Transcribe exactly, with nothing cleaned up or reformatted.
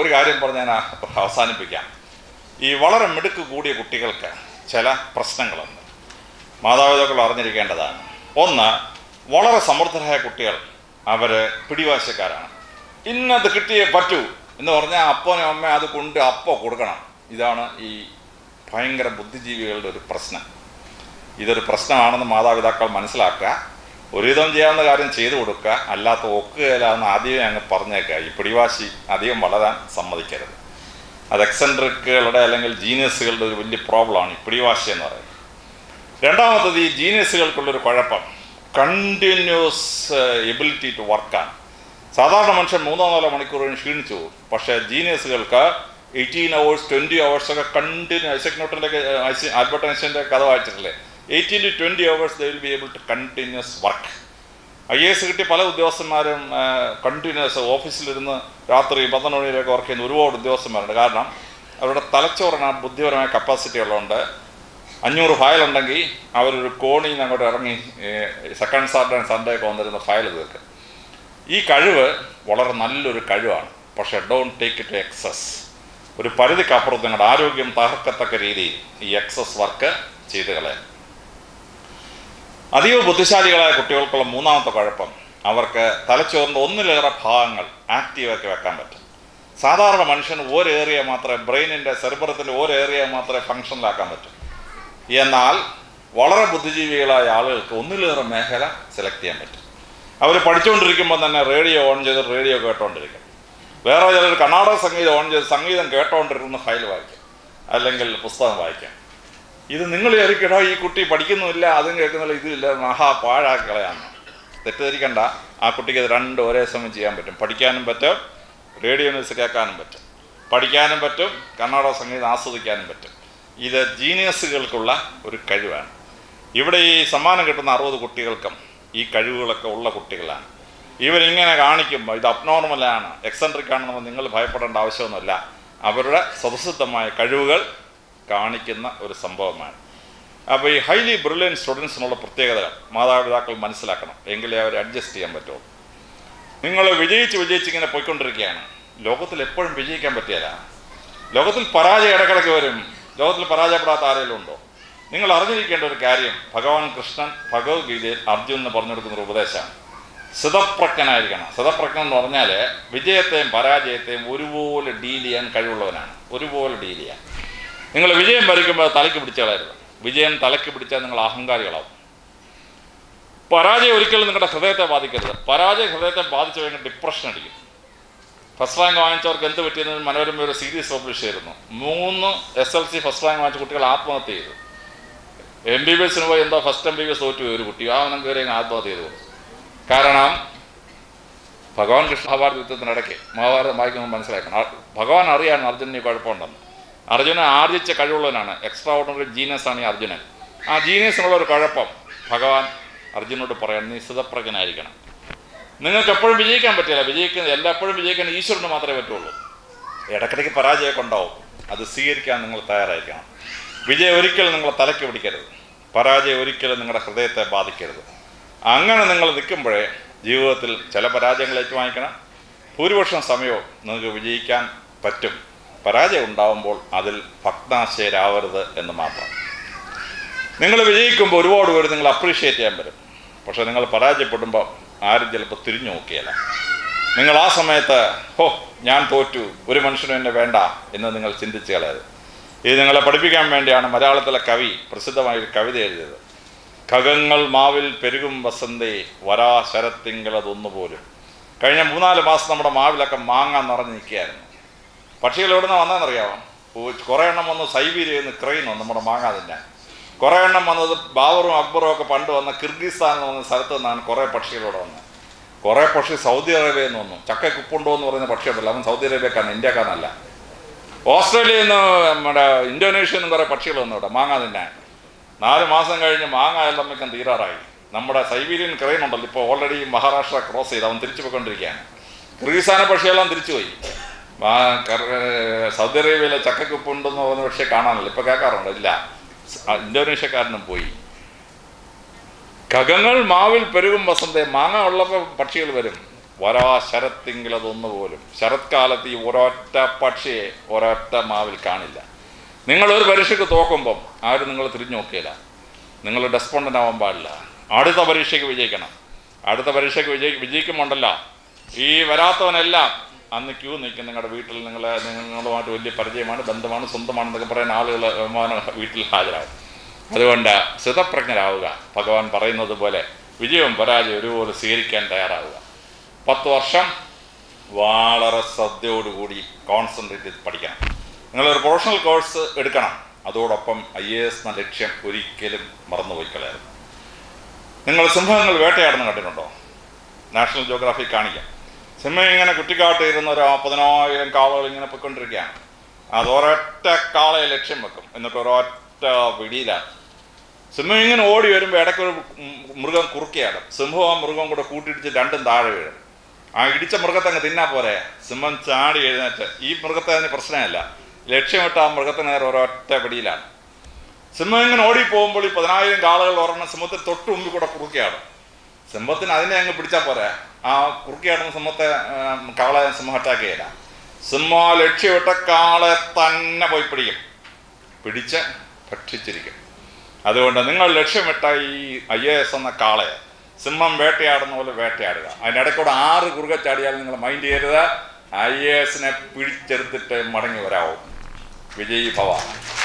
ഒരു കാര്യം പറഞ്ഞ് ഞാൻ അവസാനിപ്പിക്കാം. ഈ വളരെ മിടുക്ക് കൂടിയ കുട്ടികൾക്ക് ചില പ്രശ്നങ്ങളുണ്ട്, മാതാപിതാക്കൾ അറിഞ്ഞിരിക്കേണ്ടതാണ്. ഒന്ന്, വളരെ സമർത്ഥരായ കുട്ടികൾ അവർ പിടിവാശക്കാരാണ്. ഇന്നത് കിട്ടിയേ പറ്റൂ എന്ന് പറഞ്ഞാൽ അപ്പനും അമ്മ അത് കൊണ്ട് അപ്പോൾ കൊടുക്കണം. ഇതാണ് ഈ ഭയങ്കര ബുദ്ധിജീവികളുടെ ഒരു പ്രശ്നം. ഇതൊരു പ്രശ്നമാണെന്ന് മാതാപിതാക്കൾ മനസ്സിലാക്കുക. ഒരുവിധം ചെയ്യാവുന്ന കാര്യം ചെയ്തു കൊടുക്കുക, അല്ലാത്ത ഒക്കുകയിലാന്ന് ആദ്യമേ അങ്ങ് പറഞ്ഞേക്കുക. ഈ പിടിവാശി അധികം വളരാൻ സമ്മതിക്കരുത്. അത് എക്സെൻട്രിക്കുകളുടെ അല്ലെങ്കിൽ ജീനിയസുകളുടെ ഒരു വലിയ പ്രോബ്ലമാണ് ഈ പിടിവാശി എന്ന് പറയുന്നത്. രണ്ടാമത്തത്, ഈ ജീനിയസുകൾക്കുള്ളൊരു കുഴപ്പം കണ്ടിന്യൂസ് എബിലിറ്റി ടു വർക്കാണ്. സാധാരണ മനുഷ്യൻ മൂന്നോ നാലോ മണിക്കൂറിന് ക്ഷീണിച്ചു പോകും. പക്ഷേ ജീനിയസുകൾക്ക് എയ്റ്റീൻ അവേഴ്സ് ട്വൻറ്റി അവേഴ്സൊക്കെ കണ്ടിന്യൂ, ഐസക് ന്യൂട്ടൻ്റെ ആൽബർട്ട് ഐൻസ്റ്റൈൻ്റെ കഥ വായിച്ചിട്ടില്ലേ, eighteen to twenty hours they will be able to continuous work. I A S കിട്ടിയ പല ഉദ്യോഗസ്ഥന്മാരും കണ്ടിന്യൂസ് ഓഫീസിലിരുന്ന് രാത്രി പന്ത്രണ്ട് മണിയിലേക്ക് വർക്ക് ചെയ്യുന്ന ഒരുപാട് ഉദ്യോഗസ്ഥന്മാരുണ്ട്. കാരണം അവരുടെ തലച്ചോറിന് ബുദ്ധിപരമായ കപ്പാസിറ്റി ഉള്ളതുകൊണ്ട് അഞ്ഞൂറ് ഫയലുണ്ടെങ്കിൽ അവരൊരു കോണിൽ നിന്ന് അങ്ങോട്ട് ഇറങ്ങി സെക്കൻഡ് സാറ്റർഡേ സൺഡേ ഒക്കെ വന്നിരുന്ന ഫയൽ തീർക്കും. ഈ കഴിവ് വളരെ നല്ലൊരു കഴിവാണ്. പക്ഷേ don't take it to excess. ഒരു പരിധിക്കപ്പുറത്ത് നിങ്ങളുടെ ആരോഗ്യം തകർക്കത്തക്ക രീതിയിൽ ഈ എക്സസ് വർക്ക് ചെയ്ത് കളയാം. അതീവ ബുദ്ധിശാലികളായ കുട്ടികൾക്കുള്ള മൂന്നാമത്തെ കുഴപ്പം, അവർക്ക് തലച്ചോറിൻ്റെ ഒന്നിലേറെ ഭാഗങ്ങൾ ആക്റ്റീവാക്കി വെക്കാൻ പറ്റും. സാധാരണ മനുഷ്യന് ഒരു ഏരിയ മാത്രമേ, ബ്രെയിനിൻ്റെ സെറിബ്രത്തിൻ്റെ ഒരു ഏരിയ മാത്രമേ ഫങ്ഷനിലാക്കാൻ പറ്റൂ. എന്നാൽ വളരെ ബുദ്ധിജീവികളായ ആളുകൾക്ക് ഒന്നിലേറെ മേഖല സെലക്ട് ചെയ്യാൻ പറ്റും. അവർ പഠിച്ചുകൊണ്ടിരിക്കുമ്പോൾ തന്നെ റേഡിയോ ഓൺ ചെയ്ത് റേഡിയോ കേട്ടോണ്ടിരിക്കും. വേറെ ചിലർ കർണാടക സംഗീതം ഓൺ ചെയ്ത് സംഗീതം കേട്ടോണ്ടിരുന്ന ഫയൽ വായിക്കും, അല്ലെങ്കിൽ പുസ്തകം വായിക്കാം. ഇത് നിങ്ങൾ വിചാരിക്കണോ ഈ കുട്ടി പഠിക്കുന്നുമില്ല, അതും കേൾക്കുന്നില്ല, ഇതില്ല, മഹാ പാഴാക്കി കളയാന്ന് തെറ്റിദ്ധരിക്കണ്ട. ആ കുട്ടിക്ക് ഇത് രണ്ടും ഒരേ സമയം ചെയ്യാൻ പറ്റും. പഠിക്കാനും പറ്റും, റേഡിയോ ന്യൂസ് കേൾക്കാനും പറ്റും. പഠിക്കാനും പറ്റും, കർണാടക സംഗീതം ആസ്വദിക്കാനും പറ്റും. ഇത് ജീനിയസുകൾക്കുള്ള ഒരു കഴിവാണ്. ഇവിടെ ഈ സമ്മാനം കിട്ടുന്ന അറുപത് കുട്ടികൾക്കും ഈ കഴിവുകളൊക്കെ ഉള്ള കുട്ടികളാണ്. ഇവരിങ്ങനെ കാണിക്കുമ്പോൾ ഇത് അബ്നോർമലാണ്, എക്സെൻട്രിക് ആണെന്ന് നിങ്ങൾ ഭയപ്പെടേണ്ട ആവശ്യമൊന്നുമില്ല. അവരുടെ സ്വതസിദ്ധമായ കഴിവുകൾ കാണിക്കുന്ന ഒരു സംഭവമാണ്. അപ്പോൾ ഈ ഹൈലി ബ്രില്യൻ സ്റ്റുഡൻസിനുള്ള പ്രത്യേകതകൾ മാതാപിതാക്കൾ മനസ്സിലാക്കണം, എങ്കിലേ അവരെ അഡ്ജസ്റ്റ് ചെയ്യാൻ പറ്റുള്ളൂ. നിങ്ങൾ വിജയിച്ച് വിജയിച്ചിങ്ങനെ പോയിക്കൊണ്ടിരിക്കുകയാണ്. ലോകത്തിൽ എപ്പോഴും വിജയിക്കാൻ പറ്റിയല്ല. ലോകത്തിൽ പരാജയം ഇടക്കിടയ്ക്ക് വരും. ലോകത്തിൽ പരാജയപ്പെടാത്ത ആരെങ്കിലും ഉണ്ടോ? നിങ്ങൾ അറിഞ്ഞിരിക്കേണ്ട ഒരു കാര്യം, ഭഗവാൻ കൃഷ്ണൻ ഭഗവത്ഗീതയിൽ അർജുനന് പറഞ്ഞു കൊടുക്കുന്നൊരു ഉപദേശമാണ്, സ്ഥിതപ്രജ്ഞനായിരിക്കണം. സ്ഥിതപ്രജ്ഞൻ എന്ന് പറഞ്ഞാൽ വിജയത്തെയും പരാജയത്തെയും ഒരുപോലെ ഡീൽ ചെയ്യാൻ കഴിവുള്ളവനാണ്. ഒരുപോലെ ഡീൽ ചെയ്യാൻ. നിങ്ങൾ വിജയം വരിക്കുമ്പോൾ തലയ്ക്ക് പിടിച്ച് കളയരുത്. വിജയം തലയ്ക്ക് പിടിച്ചാൽ നിങ്ങൾ അഹങ്കാരികളാവും. പരാജയം ഒരിക്കലും നിങ്ങളുടെ ഹൃദയത്തെ ബാധിക്കരുത്. പരാജയം ഹൃദയത്തെ ബാധിച്ചു കഴിഞ്ഞാൽ ഡിപ്രഷൻ അടിക്കും. ഫസ്റ്റ് റാങ്ക് വാങ്ങിച്ചവർക്ക് എന്ത് പറ്റിയെന്ന് മനോരമ ഒരു സീരീസ് പബ്ലിഷ് ചെയ്തിരുന്നു. മൂന്ന് S L C first rank വാങ്ങിച്ച കുട്ടികൾ ആത്മഹത്യ ചെയ്തു. എം ബി ബി എസിന് പോയി എന്തോ first M B B S തോറ്റു ഒരു കുട്ടി, ആ അവനം കയറി ആത്മഹത്യ ചെയ്തു. കാരണം ഭഗവാൻ കൃഷ്ണ മഹാഭാരത യുദ്ധത്തിനിടയ്ക്ക് മഹാഭാരതം വായിക്കുമ്പോൾ മനസ്സിലാക്കണം, ഭഗവാൻ അറിയാൻ അർജുനന് കുഴപ്പമുണ്ടെന്ന്. അർജുനൻ ആർജിച്ച കഴിവുള്ളവനാണ്, എക്സ്ട്രാ ഓർഡിനറി ജീനിയസ് ആണ് ഈ അർജുനൻ. ആ ജീനിയസിനുള്ള ഒരു കുഴപ്പം ഭഗവാൻ അർജുനോട് പറയാൻ, നീ സ്ഥിതപ്രജ്ഞനായിരിക്കണം. നിങ്ങൾക്ക് എപ്പോഴും വിജയിക്കാൻ പറ്റില്ല. വിജയിക്കുന്ന എല്ലായ്പ്പോഴും വിജയിക്കാൻ ഈശ്വരന് മാത്രമേ പറ്റുള്ളൂ. ഇടയ്ക്കിടയ്ക്ക് പരാജയമൊക്കെ ഉണ്ടാവും, അത് സ്വീകരിക്കാൻ നിങ്ങൾ തയ്യാറായിരിക്കണം. വിജയം ഒരിക്കലും നിങ്ങളെ തലയ്ക്ക് പിടിക്കരുത്, പരാജയം ഒരിക്കലും നിങ്ങളുടെ ഹൃദയത്തെ ബാധിക്കരുത്. അങ്ങനെ നിങ്ങൾ നിൽക്കുമ്പോഴേ ജീവിതത്തിൽ ചില പരാജയങ്ങൾ ഏറ്റുവാങ്ങിക്കണം. ഭൂരിപക്ഷം സമയവും നിങ്ങൾക്ക് വിജയിക്കാൻ പറ്റും. പരാജയം ഉണ്ടാവുമ്പോൾ അതിൽ ഭഗ്നാശയരാവരുത് എന്ന് മാത്രം. നിങ്ങൾ വിജയിക്കുമ്പോൾ ഒരുപാട് പേര് നിങ്ങൾ അപ്രീഷിയേറ്റ് ചെയ്യാൻ വരും. പക്ഷേ നിങ്ങൾ പരാജയപ്പെടുമ്പോൾ ആരും ചിലപ്പോൾ തിരിഞ്ഞു നോക്കിയല്ല. നിങ്ങൾ ആ സമയത്ത് ഹോ ഞാൻ തോറ്റു, ഒരു മനുഷ്യനും എന്നെ വേണ്ട എന്ന് നിങ്ങൾ ചിന്തിച്ച് കളയരുത്. ഇത് നിങ്ങളെ പഠിപ്പിക്കാൻ വേണ്ടിയാണ് മലയാളത്തിലെ കവി പ്രസിദ്ധമായൊരു കവിത എഴുതിയത്. ഖഗങ്ങൾ മാവിൽ പെരുകും വസന്തേ വരാ ശരത്തിങ്കളതൊന്നുപോലും. കഴിഞ്ഞ മൂന്നാല് മാസം നമ്മുടെ മാവിലൊക്കെ മാങ്ങ നിറഞ്ഞ് നിൽക്കുകയായിരുന്നു. പക്ഷികൾ എവിടെ നിന്ന് വന്നതെന്നറിയാമോ? കുറേ എണ്ണം വന്ന് സൈബീരിയയിൽ നിന്ന് ക്രെയിൻ വന്നു നമ്മുടെ മാങ്ങ തിന്നാൻ. കുറേ എണ്ണം വന്നത് ബാബറും അക്ബറും ഒക്കെ പണ്ട് വന്ന കിർഗിസ്ഥാനിൽ വന്ന സ്ഥലത്ത് നിന്നാണ് കുറേ പക്ഷികളോടെ വന്നത്. കുറേ പക്ഷി സൗദി അറേബ്യയിൽ നിന്ന് വന്നു. ചക്കയ്ക്ക് ഉപ്പുണ്ടോ എന്ന് പറയുന്ന പക്ഷിയുണ്ടല്ലോ, അവൻ സൗദി അറേബ്യക്കാരൻ, ഇന്ത്യക്കാരനല്ല. ഓസ്ട്രേലിയയിൽ നിന്ന് നമ്മുടെ ഇന്തോനേഷ്യയിൽ നിന്നും കുറേ പക്ഷികൾ വന്നു ഇവിടെ മാങ്ങ തിന്നാൻ. നാല് മാസം കഴിഞ്ഞ് മാങ്ങ എല്ലാം തീരാറായി. നമ്മുടെ സൈബീരിയൻ ക്രെയിൻ ഉണ്ടല്ലോ, ഇപ്പോൾ ഓൾറെഡി മഹാരാഷ്ട്ര ക്രോസ് ചെയ്ത് അവൻ തിരിച്ചു പോയിക്കൊണ്ടിരിക്കുകയാണ്. കിർഗിസ്ഥാനെ പക്ഷിയെല്ലാം തിരിച്ചുപോയി. സൗദി അറേബ്യയിലെ ചക്കയ്ക്ക് ഉപ്പുണ്ടെന്ന് പറയുന്ന പക്ഷേ കാണാനല്ലോ, ഇപ്പോൾ കേൾക്കാറുണ്ട്. ഇല്ല, ഇന്തോനേഷ്യക്കാരനും പോയി. ഖഗങ്ങൾ മാവിൽ പെരുകും വസന്തേ, മാങ്ങ ഉള്ളപ്പോൾ പക്ഷികൾ വരും. വരാ ശരത്തിങ്കിലതൊന്നുപോലും. ശരത്കാലത്ത് ഈ ഒരൊറ്റ പക്ഷിയെ ഒരൊറ്റ മാവിൽ കാണില്ല. നിങ്ങളൊരു പരീക്ഷയ്ക്ക് തോക്കുമ്പം ആരും നിങ്ങൾ തിരിഞ്ഞു നോക്കിയില്ല. നിങ്ങൾ ഡെസ്പോണ്ടൻ്റ് ആവാൻ പാടില്ല. അടുത്ത പരീക്ഷയ്ക്ക് വിജയിക്കണം. അടുത്ത പരീക്ഷയ്ക്ക് വിജയി വിജയിക്കുമ്പോണ്ടല്ല ഈ വരാത്തവനെല്ലാം അന്ന് ക്യൂ നിൽക്കും. നിങ്ങളുടെ വീട്ടിൽ നിങ്ങൾ നിങ്ങളുമായിട്ട് വലിയ പരിചയമാണ്, ബന്ധമാണ്, സ്വന്തമാണെന്നൊക്കെ പറയുന്ന ആളുകൾ വീട്ടിൽ ഹാജരാകും. അതുകൊണ്ട് സ്ഥിതപ്രജ്ഞരാവുക. ഭഗവാൻ പറയുന്നത് പോലെ വിജയവും പരാജയം ഒരുപോലെ സ്വീകരിക്കാൻ തയ്യാറാവുക. പത്ത് വർഷം വളരെ ശ്രദ്ധയോടുകൂടി കോൺസെൻട്രേറ്റ് ചെയ്ത് പഠിക്കണം. നിങ്ങളൊരു പ്രൊഫഷണൽ കോഴ്സ് എടുക്കണം. അതോടൊപ്പം ഐ എ എസ് എന്ന ലക്ഷ്യം ഒരിക്കലും മറന്നുപോയി കളയരുത്. നിങ്ങൾ സിംഹങ്ങൾ വേട്ടയാടുന്ന കണ്ടിട്ടുണ്ടോ? നാഷണൽ ജോഗ്രാഫി കാണിക്കാം. സിംഹം ഇങ്ങനെ കുറ്റിക്കാട്ട് ഇരുന്ന ഒരു പതിനായിരം കാളകൾ ഇങ്ങനെ പൊയ്ക്കൊണ്ടിരിക്കുകയാണ്. അത് ഒരൊറ്റ കാളയെ ലക്ഷ്യം വെക്കും. എന്നിട്ട് ഒരൊറ്റ പിടിയിലാണ്. സിംഹം ഇങ്ങനെ ഓടി വരുമ്പോൾ ഇടയ്ക്കൊരു മൃഗം കുറുക്കിയാടും. സിംഹവും ആ മൃഗവും കൂടെ കൂട്ടിയിടിച്ച് രണ്ടും താഴെ വീഴും. ആ ഇടിച്ച മൃഗത്തെ അങ്ങ് തിന്നാ പോരെ. സിംഹം ചാടി എഴുന്നേറ്റ് ഈ മൃഗത്തെ അതിന് പ്രശ്നമല്ല, ലക്ഷ്യമിട്ട് ആ മൃഗത്തിന് നേരെ ഒരൊറ്റ പിടിയിലാണ്. സിംഹം ഇങ്ങനെ ഓടിപ്പോകുമ്പോൾ ഈ പതിനായിരം കാളകൾ ഒരെണ്ണം സിംഹത്തിന് തൊട്ട് മുമ്പിൽ കൂടെ കുറുക്കിയാടും. സിംഹത്തിന് അതിനെ അങ്ങ് പിടിച്ചാൽ പോരെ. ആ കുറുക്കിയാടുന്ന സിംഹത്തെ കാളെ സിംഹം അറ്റാക്ക് ചെയ്യില്ല. സിംഹം ലക്ഷ്യമിട്ട കാളെ തന്നെ പോയി പിടിക്കും, പിടിച്ച് ഭക്ഷിച്ചിരിക്കും. അതുകൊണ്ട് നിങ്ങൾ ലക്ഷ്യമിട്ട ഈ ഐ എ എസ് എന്ന കാളയെ സിംഹം വേട്ടയാടുന്ന പോലെ വേട്ടയാടുക. അതിനിടയ്ക്കൂടെ ആറ് കുറുകെ ചാടിയാൽ നിങ്ങൾ മൈൻഡ് ചെയ്യരുത്. ഐ എ എസിനെ പിടിച്ചെടുത്തിട്ട് മടങ്ങി വരാവും. വിജയ് ഭവ.